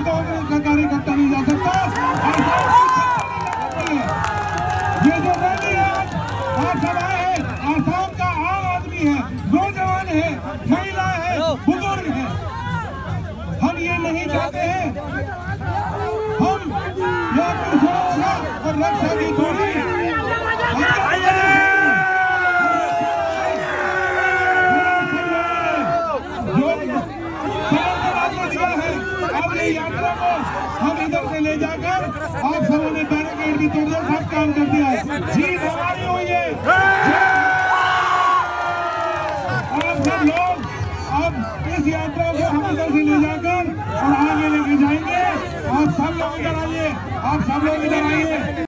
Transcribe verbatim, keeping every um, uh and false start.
कांग्रेस का कार्यकर्ता नहीं जा सकता। ये जो रैली है आज सभा है, आसाम का आम आदमी है, नौजवान है, महिला है, बुजुर्ग है। हम ये नहीं चाहते हैं, हम ये अपनी सुरक्षा और रक्षा की थोड़ी यात्रा को हम इधर से ले जाकर आप सबों ने बैरिकेड भी तोड़ दिया, सब काम कर दिया है। जीत हमारी हुई है। आप सब लोग अब इस यात्रा को हम इधर से ले जाकर और आगे लेके जाएंगे। आप सब लोग इधर आइए, आप सब लोग इधर आइए।